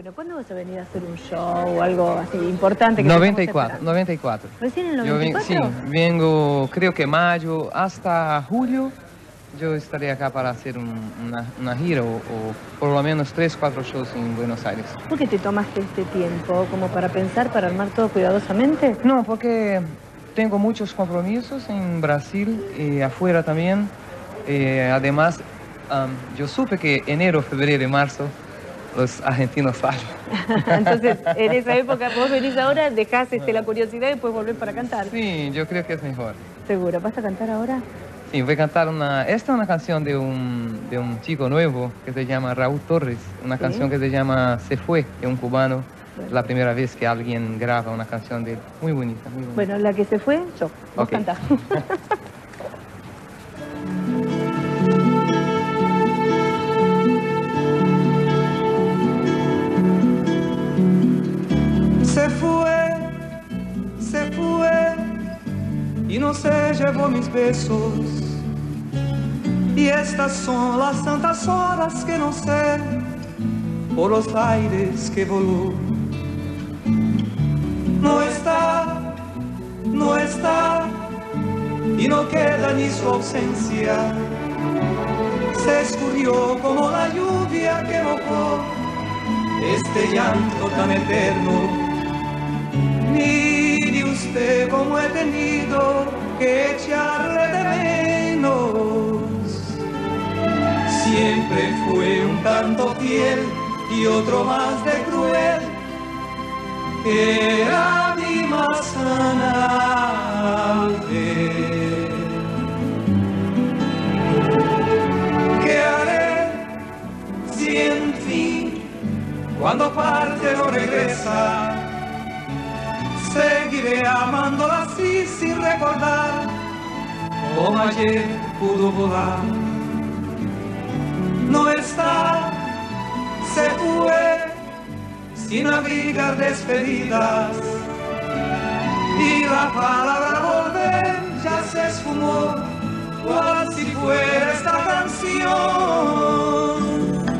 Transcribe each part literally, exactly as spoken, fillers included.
Pero ¿cuándo vas a venir a hacer un show o algo así importante? Que noventa y cuatro, noventa y cuatro. ¿Recién en el Yo noventa y cuatro? ven, sí, vengo, creo que mayo hasta julio. Yo estaré acá para hacer un, una, una gira o, o por lo menos tres, cuatro shows en Buenos Aires. ¿Por qué te tomaste este tiempo? ¿Como para pensar, para armar todo cuidadosamente? No, porque tengo muchos compromisos en Brasil y afuera también. Eh, además, um, yo supe que enero, febrero y marzo los argentinos salen. Entonces, en esa época, vos venís ahora, dejás este, la curiosidad y después volvés para cantar. Sí, yo creo que es mejor. ¿Seguro? ¿Vas a cantar ahora? Sí, voy a cantar una... Esta es una canción de un, de un chico nuevo que se llama Raúl Torres. Una ¿Sí? canción que se llama Se Fue, de un cubano. Es la primera vez que alguien graba una canción de él. Muy bonita, muy bonita. Bueno, la que se fue, yo. Vos Okay. cantás. Se fue, se fue y no se llevó mis besos. Y estas son las tantas horas que no sé por los aires que voló. No está, no está y no queda ni su ausencia. Se escurrió como la lluvia que mojó este llanto tan eterno. Mire usted cómo he tenido que echarle de menos. Siempre fue un tanto fiel y otro más de cruel. Era mi más sana mujer. ¿Qué haré si en fin cuando parte no regresa? Seguiré amándola así sin recordar como ayer pudo volar. No está, se fue sin abrigar despedidas y la palabra volver ya se esfumó cual si fuera esta canción.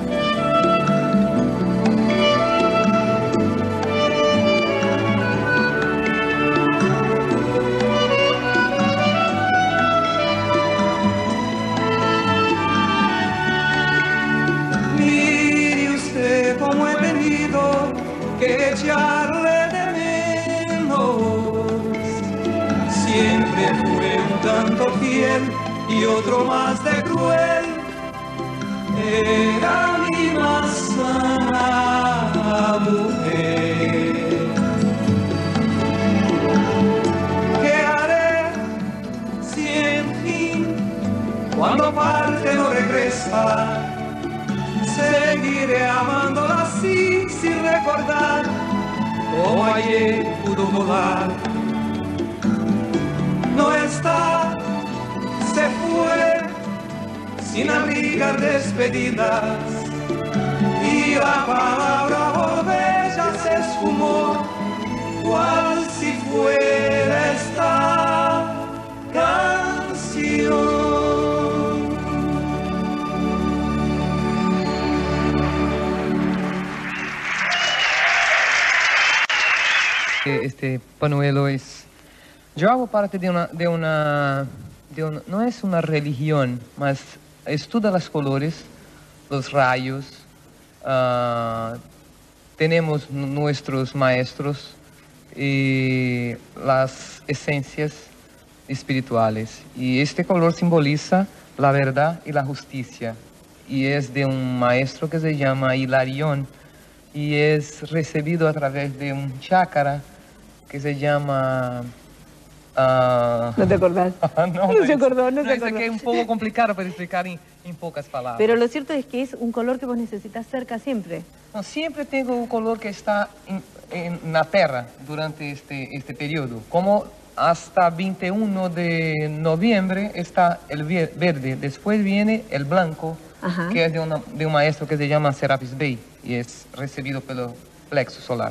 Como he tenido que echarle de menos. Siempre fue un tanto fiel y otro más de cruel. Era mi más sana mujer. ¿Qué haré si en fin cuando parte no regresa? Seguiré amándola así sin recordar como ayer pudo volar. No está, se fue sin abrigar despedidas y la palabra volver ya se esfumó cual si fuera esta canción. Este panuelo es... Yo hago parte de una... De una, de una no es una religión, mas estudia los colores, los rayos. Uh, tenemos nuestros maestros y las esencias espirituales. Y este color simboliza la verdad y la justicia. Y es de un maestro que se llama Hilarión. Y es recibido a través de un chakra que se llama... Uh... ¿No te acordás? no, no, no se acordó, no, no se acordó. Es que es un poco complicado para explicar en, en pocas palabras. Pero lo cierto es que es un color que vos necesitas cerca siempre. No, siempre tengo un color que está en, en la tierra durante este, este periodo. Como hasta veintiuno de noviembre está el verde, después viene el blanco, Ajá. que es de, una, de un maestro que se llama Serapis Bey y es recibido pelo plexo solar.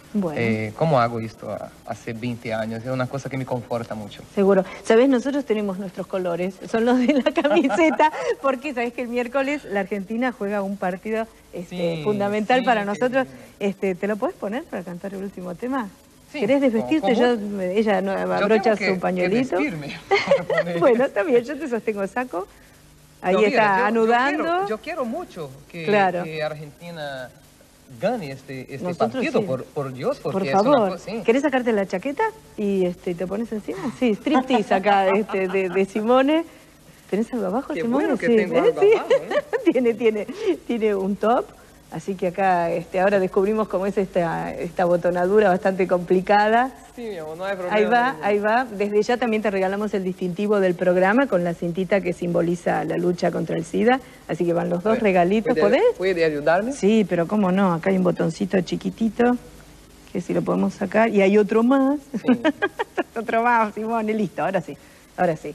Bueno. Eh, ¿Cómo hago esto hace veinte años? Es una cosa que me conforta mucho. Seguro. ¿Sabés? Nosotros tenemos nuestros colores, son los de la camiseta, porque sabés que el miércoles la Argentina juega un partido este, Sí, fundamental sí, para nosotros. sí. Este, ¿Te lo podés poner para cantar el último tema? Sí. ¿Querés desvestirte? ¿Cómo? Yo, ella no, Yo abrocha tengo que- su pañuelito. que vestirme para poner- Bueno, está bien, yo te sostengo saco. Ahí No, mira, está yo- anudando. Yo quiero, yo quiero mucho que, Claro. que Argentina gane este, este Nosotros partido, sí. por, por Dios, porque Por es una favor, cosa... sí. ¿querés sacarte la chaqueta y este, te pones encima? Sí, striptease acá este, de, de Simone. ¿Tenés algo abajo, Qué Simone? bueno que Sí, tengo ¿eh? algo Sí. abajo, ¿eh? tiene, tiene, tiene un top, así que acá este, ahora descubrimos cómo es esta, esta botonadura bastante complicada. Sí, mi amor, no hay problema. Ahí va, ninguno. ahí va. Desde ya también te regalamos el distintivo del programa con la cintita que simboliza la lucha contra el SIDA. Así que van los dos A ver, regalitos. ¿puede- ¿Podés? ¿Puede ayudarme? Sí, pero cómo no, acá hay un botoncito chiquitito, que si lo podemos sacar, y hay otro más, Sí. otro más, Simone, listo, ahora sí, ahora sí.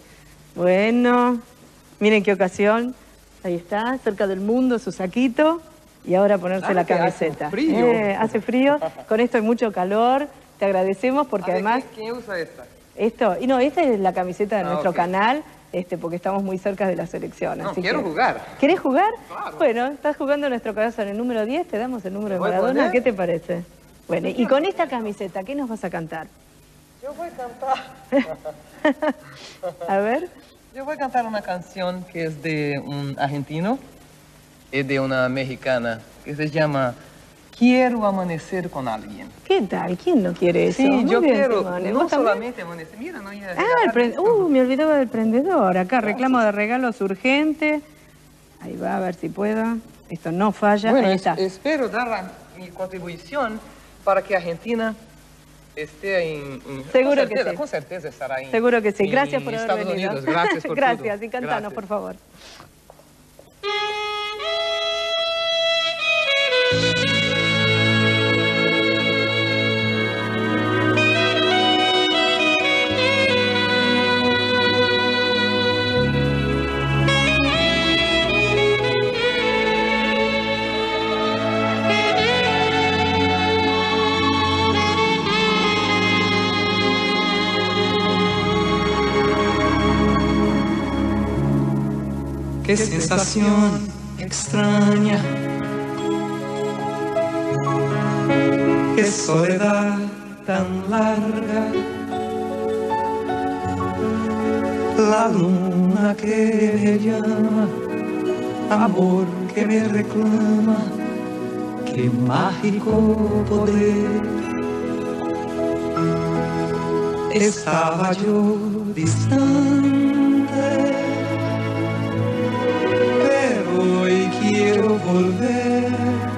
Bueno, miren qué ocasión, ahí está, cerca del mundo, su saquito, y ahora ponerse Ah, la que hace camiseta. frío. Eh, hace frío, con esto hay mucho calor, te agradecemos porque A ver, además, ¿quién, quién usa esta? esto, y no, esta es la camiseta de Ah, nuestro ok. canal, este, porque estamos muy cerca de la selección. No, así quiero que- jugar. ¿Querés jugar? Claro. Bueno, estás jugando nuestro corazón, el número diez, te damos el número de ¿Me voy a Maradona, poner? ¿qué te parece? Bueno, y con esta camiseta, ¿qué nos vas a cantar? Yo voy a cantar. A ver, Yo voy a cantar una canción que es de un argentino y de una mexicana que se llama Quiero amanecer con alguien. ¿qué tal? ¿Quién no quiere eso? Sí, Muy yo bien, quiero Simone. no ¿Vos también? solamente amanecer, mira, no iba a Ah, el regalar pre- esto. uh, me olvidaba del prendedor. Acá, reclamo de regalos urgente. Ahí va, a ver si puedo. Esto no falla. Bueno, Ahí es- está. espero dar la- mi contribución para que Argentina esté en... en- Seguro con que certeza, sí. Con certeza estará en Seguro que sí. en Gracias por haber Estados venido. Unidos. Gracias por Gracias, todo. y cantanos, Gracias. por favor. Qué sensación extraña, qué soledad tan larga, la luna que me llama, amor que me reclama, qué mágico poder. Estaba yo distante, pero hoy quiero volver,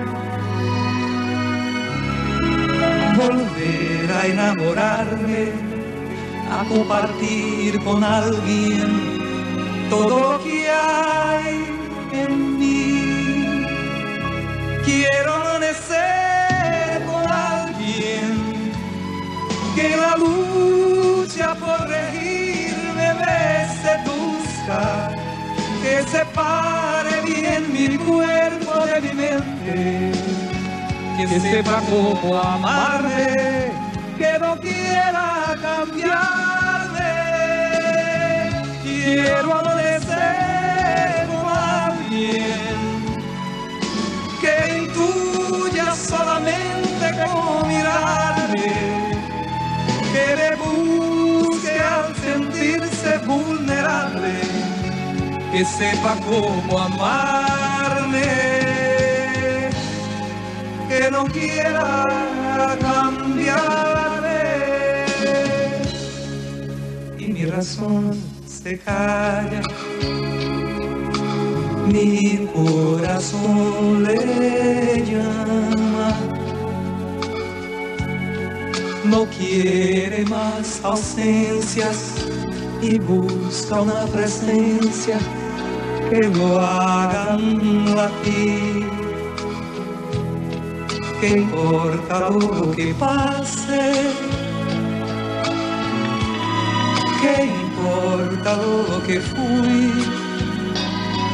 volver a enamorarme, a compartir con alguien todo lo que hay en mí. Quiero amanecer con alguien que la lucha por regirme me seduzca, que separe bien mi cuerpo de mi mente, que sepa cómo amarme, que no quiera cambiarme. Quiero amanecer con alguien que intuya solamente cómo mirarme, que me busque al sentirse vulnerable, que sepa cómo amarme, que no quiera cambiarme. Y mi razón se calla, mi corazón le llama, no quiere más ausencias y busca una presencia que lo hagan latir. ¿Qué importa lo que pase? ¿Qué importa lo que fui?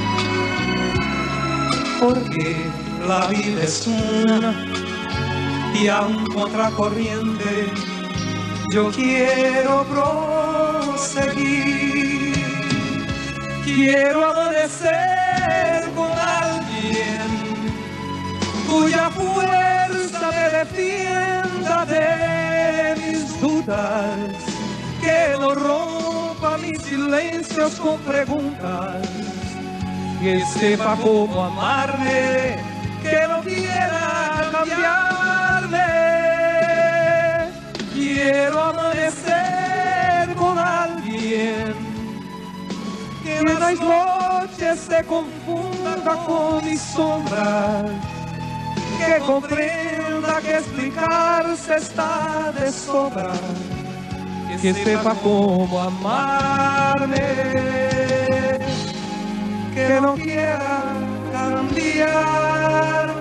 Porque la vida es una y aún contracorriente yo quiero proseguir. Quiero amanecer con alguien cuya fuerza me defienda de mis dudas, que no rompa mis silencios con preguntas, que sepa cómo amarme, que no quiera cambiarme. Quiero amanecer con alguien que en las noches se confunda con mis sombras, que comprenda que explicarse está de sobra, que sepa cómo amarme, que no quiera cambiar.